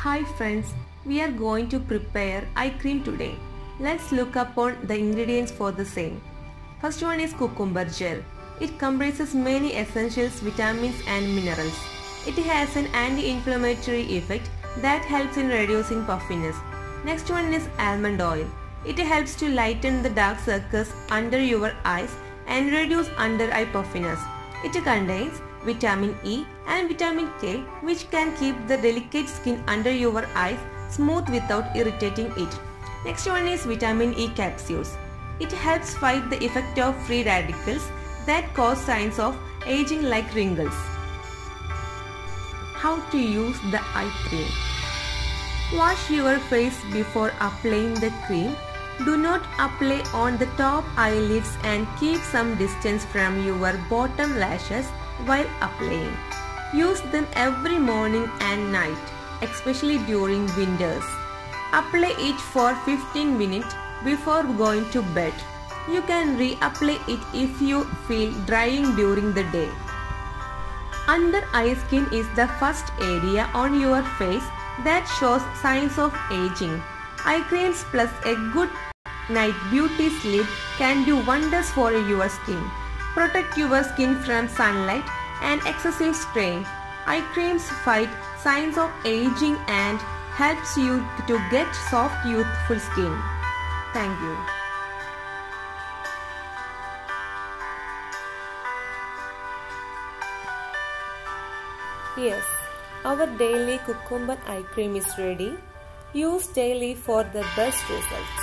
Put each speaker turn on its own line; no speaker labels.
Hi friends, we are going to prepare eye cream today. Let's look upon the ingredients for the same. First one is cucumber gel. It comprises many essentials, vitamins and minerals. It has an anti-inflammatory effect that helps in reducing puffiness. Next one is almond oil. It helps to lighten the dark circles under your eyes and reduce under eye puffiness. It contains vitamin E and vitamin K, which can keep the delicate skin under your eyes smooth without irritating it. Next one is vitamin E capsules. It helps fight the effect of free radicals that cause signs of aging like wrinkles. How to use the eye cream. Wash your face before applying the cream. Do not apply on the top eyelids and keep some distance from your bottom lashes while applying. Use them every morning and night, especially during winters. Apply it for 15 minutes before going to bed. You can reapply it if you feel drying during the day. Under eye skin is the first area on your face that shows signs of aging. Eye creams plus a good night beauty sleep can do wonders for your skin. Protect your skin from sunlight and excessive strain. Eye creams fight signs of aging and helps you to get soft youthful skin. Thank you. Yes, our daily cucumber eye cream is ready. Use daily for the best results.